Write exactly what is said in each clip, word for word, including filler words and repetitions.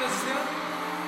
불러주세요.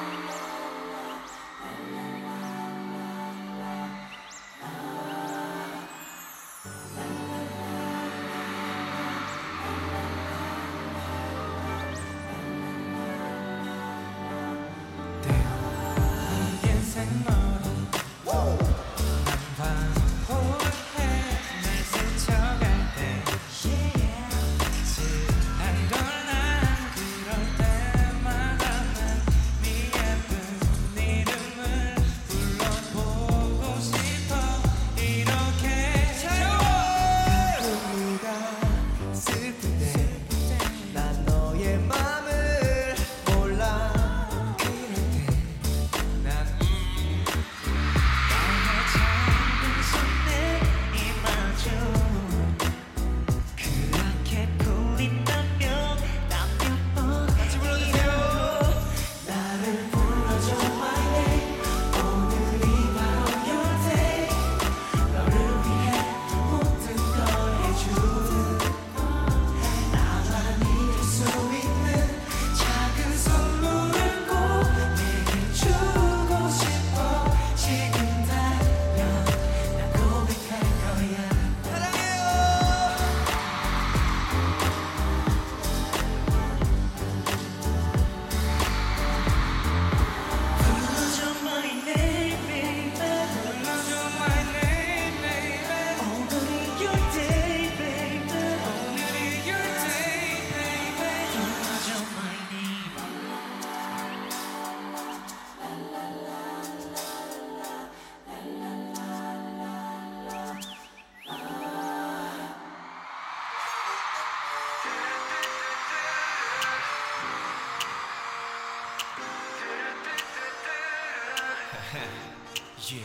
Yeah.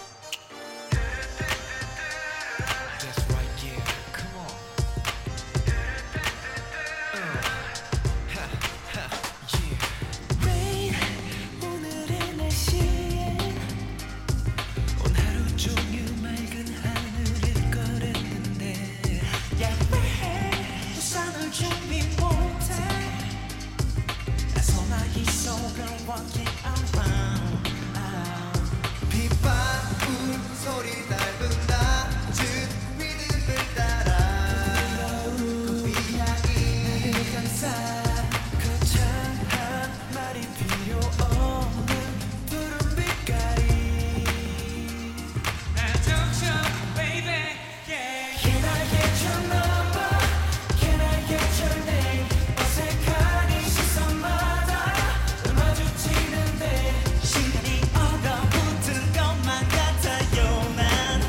That's right, yeah. Come on. Uh. Ha, ha, yeah. Rain, 오늘의 날씨엔 오늘 하루 종일 맑은 하늘일 거랬는데 야 왜 우산을 준비 못해 나 소나기 속을 walking around 빗방울 소리 닮은 낮은 리듬을 따라 꽃비 향이 나를 감싸 거창한 말이 필요 없는 푸른 빛깔이 날 적셔 baby yeah. Can I get your number? Can I get your name? 어색한 이 시선마다 마주치는데 시간이 얼어붙은 것만 같아요 난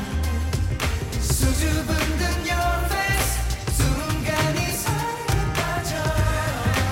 수줍은 듯 your face 순간 이 사랑에 빠져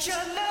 켜나